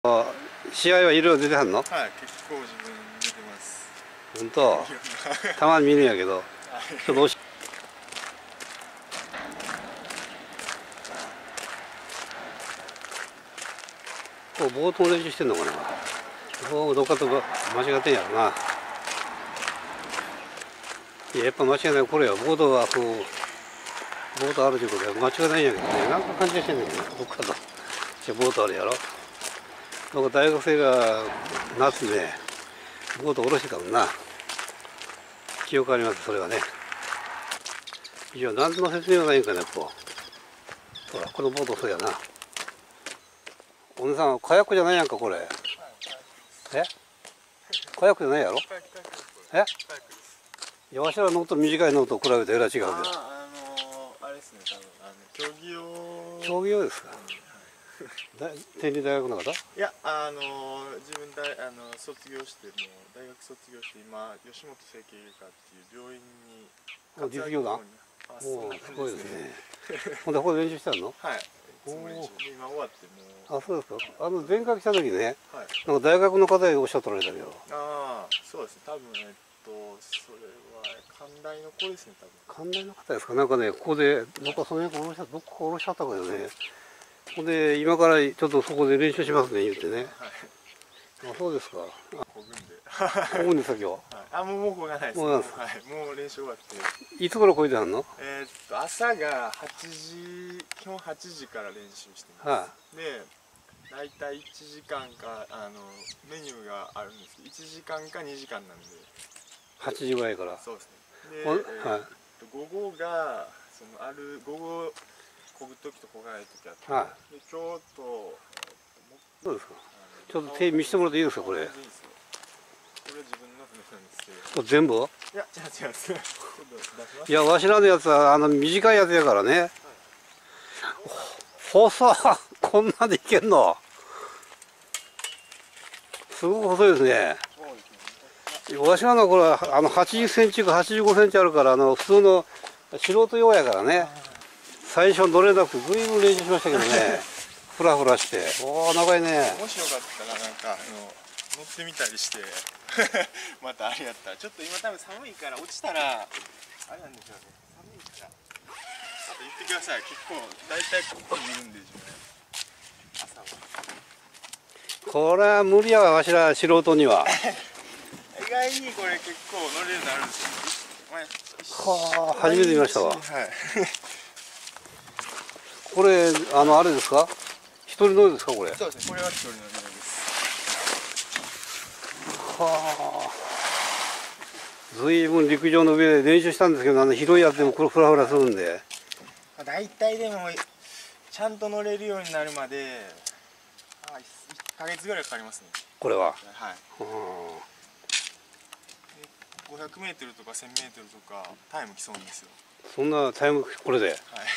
試合はいろいろ出てはんの？ はい、結構自分出てます。 本当。たまに見るんやけど、ちょっとこうボートの練習してんのかな。どっかと間違ってんやろな。いや、やっぱ間違いない。これよ、ボードはこうボートあるということで間違いないんやけどね。なんか感じがしてんねんけど、どっかとじゃボートあるやろ。なんか大学生が夏ねボート下ろしてたもんな。記憶あります、それはね。いや、何の説明がないんかね、こう。ほら、このボートそうやな。お姉さん、カヤックじゃないやんか、これ。え？カヤックじゃないやろ？え？いや、わしらのと短いのと比べてえらい違うけど。 あれですね、多分競技用。 競技用ですか。天理大学の方？ いや、自分卒業してもう大学卒業して今吉本整形外科っていう病院に実業団？おお、すごいですね。ほんでここで練習してんの？ はい。いつも練習で今終わってもう。 あ、そうですか。前回来た時ね、 はい、 なんか大学の方へおっしゃっておられたけど。 ああ、そうですね。多分それは関大の子ですね、多分。 関大の方ですか。なんかね、ここでどっかその辺どっか下ろしちゃったけどね。ほんで今からちょっとそこで練習しますね言ってね。はい。あ、そうですか。 こぐんで。 こぐんですか今日。 あ、もうこがないです。もう練習終わって。 いつ頃こいではんの？ 朝が基本8時から練習してます。で、大体1時間かメニューがあるんですけど、1時間か2時間なんで。 8時ぐらいから。 そうですね。で、午後が午後こぐ時とこがない時あって、で今日とそうですか。ちょっと手見せてもらっていいですかこれ。 これ自分の船なんですけど。 これ全部？ いや、違います。 いや、わしらのやつは短いやつやからね。細っこんなでいけんの。すごく細いですね。わしらのこれは80センチか85センチあるから普通の素人用やからね。最初乗れなくてずいぶん練習しましたけどね。フラフラして。おお、長いね。 もしよかったらなんか乗ってみたりしてまたあれやったらちょっと今多分寒いから落ちたらあれなんでしょうね。寒いからあと言ってください。結構大体ここにいるんで自分朝は。 これは無理やわ、わしら素人には。 意外にこれ結構乗れるようになるんですよ。 はあ、初めて見ましたわ。 はい。 これあれですか？一人乗りですかこれ？ そうですね。これは一人乗りです。 はあ。ずいぶん陸上の上で練習したんですけど、広いやつでもこれフラフラするんで。 大体でもちゃんと乗れるようになるまで1ヶ月ぐらいかかりますね。 これは。 はい。500メートルとか1000メートルとかタイム競うんですよ。 そんなタイムこれで。はい。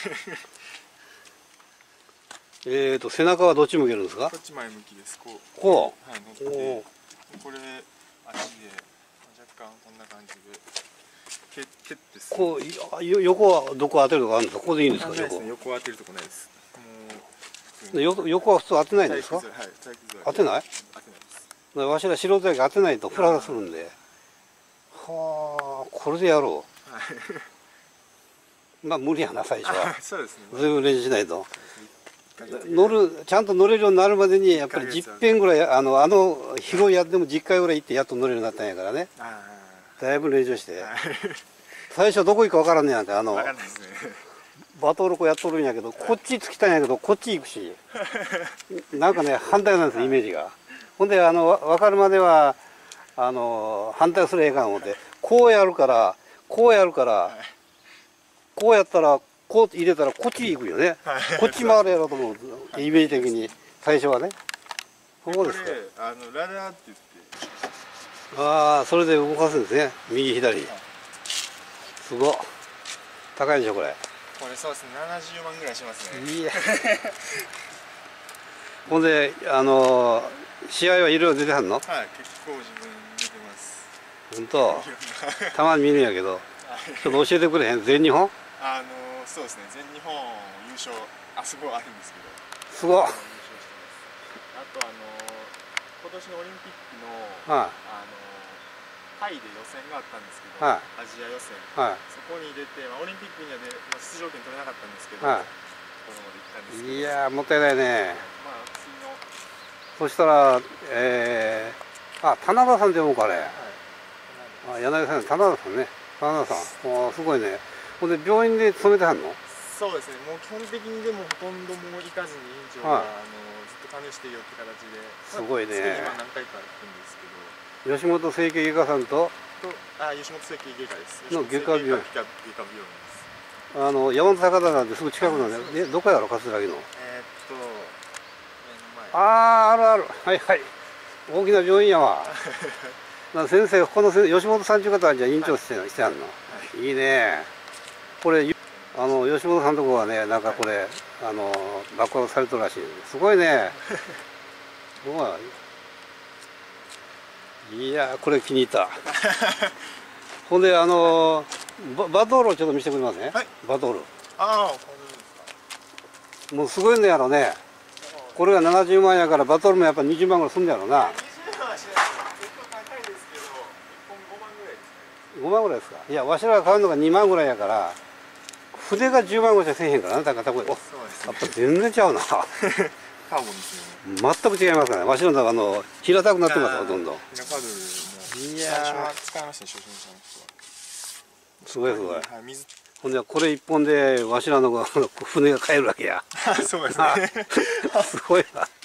背中はどっち向けるんですか？ こっち前向きです。こう。 こう。はい、乗って。これ足で若干こんな感じで蹴ってす。 こう横はどこ当てるとかあるんですか？ここでいいんですか？ 横は当てるとこないです。 横は普通当てないんですか？ はい。 当てない？ 当てないです。 わしら素人やけど当てないとフラフラするんで。はあ、これでやろう。まあ無理やな最初は。 そうですね。 ずいぶん練習しないと。ちゃんと乗れるようになるまでにやっぱり10遍ぐらい広いやつでも10回ぐらい行ってやっと乗れるようになったんやからね。だいぶ練習して最初どこ行くか分からんねやんか。 分かんないですね。 バトルコやっとるんやけどこっち着きたんやけどこっち行くしなんかね反対なんですイメージが。ほんで分かるまでは反対するええかん思ってこうやるからこうやったらこう入れたらこっち行くよね。こっち回るやろうと思うイメージ的に最初はね。そうですか。 ラダーって言って。 ああ、それで動かすんですね。右左。すごっ。高いでしょこれ。 これそうですね。70万ぐらいしますね。 いや。ほんで試合はいろいろ出てはんの？ はい、結構自分出てます。 本当。たまに見るんやけど、ちょっと教えてくれへん？全日本？ そうですね。全日本優勝すごいあるんですけど。 すごっ。 あと年のオリンピックのはタイで予選があったんですけど、 はいアジア予選、 いはそこに出て、オリンピックには出場権取れなかったんですけど、 はいこのまで行ったんですけど、 い。いやー、もったいないね。 次の、 そしたら、棚田さんって読むか、あれ。 はい、 柳さん、棚田さんね。棚田さん。おー、すごいね。ほんで、病院で勤めてはんの？ そうですね、もう基本的にでもほとんどもう行かずに院長が、 はいずっと管理してるよって形で、 すごいね月に何回か行くんですけど、 吉本整形外科さんと、 吉本整形外科です。 の外科病院外科病院です。 山本坂田なんてすぐ近くなんで、どこやろ、葛城の。 目の前。 あるある。はいはい。大きな病院やわ。先生、この吉本さんという方はじゃあ院長してはんの。いいね。これ、吉本さんのとこはね、なんかこれ、爆破されてるらしい。すごいね。すごい。いや、これ気に入った。ほんで、バトールをちょっと見せてくれますね。 はい、 バトール。 ああ、これですか。 もうすごいのやろね。これが70万やから、バトルもやっぱ20万ぐらいすんだやろな。 20万はしないです。結構高いですけど、1本5万ぐらいですね。 5万ぐらいですか。いや、わしらが買うのが2万ぐらいやから、筆が10万ぐらいしかせえへんからね、だからこれ、やっぱ全然ちゃうな。 カーボンですよね。 全く違いますからね。わしらの平たくなってます、ほとんど。 ピナカードルもいや最初は使いましたね、初心者の人は。 すごいすごい。 はい、水。 ほんで、これ一本でわしらの船が買えるわけや。 そうですね。 すごいわ。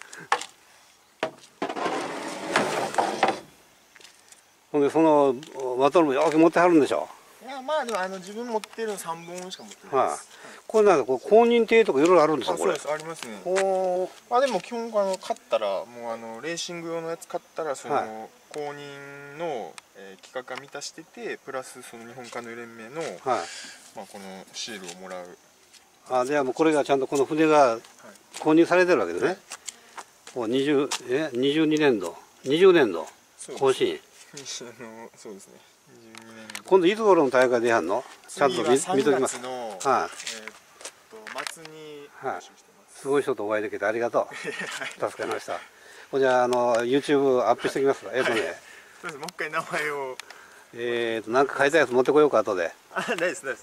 ほんで、そのバトルもよく持ってはるんでしょ。 いや、まあでも自分持ってるの3本しか持ってないはい、 です。 これなんか公認艇とかいろいろあるんですよ、これ。 そうです、ありますね。 おー。 まあでも基本買ったらもうレーシング用のやつ買ったらその、 はい公認の、規格が満たしててプラスその日本カヌー連盟の、 はい。 まあ、このシールをもらう。 じゃあもうこれがちゃんとこの船が購入されてるわけですね。もう22年度、20年度更新。 そうですね。22年度。 今度いつ頃の大会でやんの？ちゃんと見ときます。 3月の、 はい。 末にはい募集してます。 すごい人とお会いできてありがとう。助かりました。じゃあYouTube アップしておきます。 そうです。もう一回名前を。 なんか書いたやつ持ってこようか後で。 ないです。もう。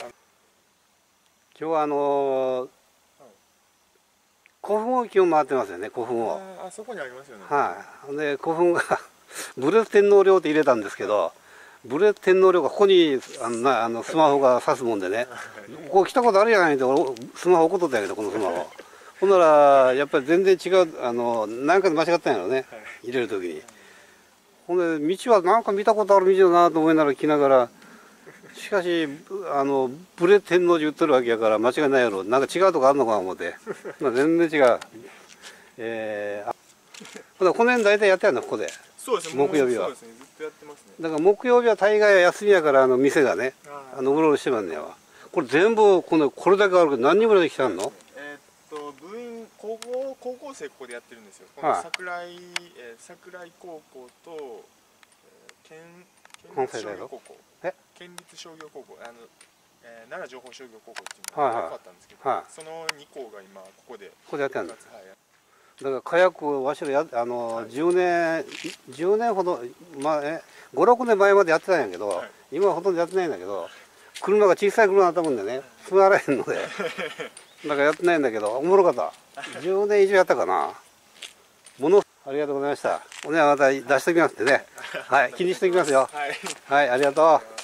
今日は古墳沖を回ってますよね、古墳を。 あそこにありますよね。 はい。で古墳がブレス天皇陵って入れたんですけど、ブレス天皇陵がここにスマホが挿すもんでね、ここ来たことあるやないって俺スマホ送っとったんやけど、このスマホ。ほんならやっぱり全然違う何かで間違ったんやろね、入れる時に。ほんで道はなんか見たことある道だなと思いながら来ながら、しかしブレ天皇寺売ってるわけやから間違いないやろ、なんか違うとこあるのか思って全然違う。ほんでこの辺大体やってやるのここで。 そうですね。 木曜日は。 そうですね。ずっとやってますね。 だから木曜日は大概は休みやから店がねうろうろしてますねわ。これ全部これだけあるけど何人ぐらいで来たの？ 部員高校生ここでやってるんですよ。こはいの桜井高校と県立商業高校。県立商業高校奈良情報商業高校っていうのが高かったんですけど、その2校が今ここでやってるんだ。だから火薬わしら10年ほど5、6年前までやってたんやけど、今はほとんどやってないんだけど、車が小さい車だったもんでね座らへんのでだからやってないんだけど、おもろかった。10年以上やったかな。ありがとうございました。おねはまた出しておきますんでね。はい、気にしておきますよ。はい、ありがとう。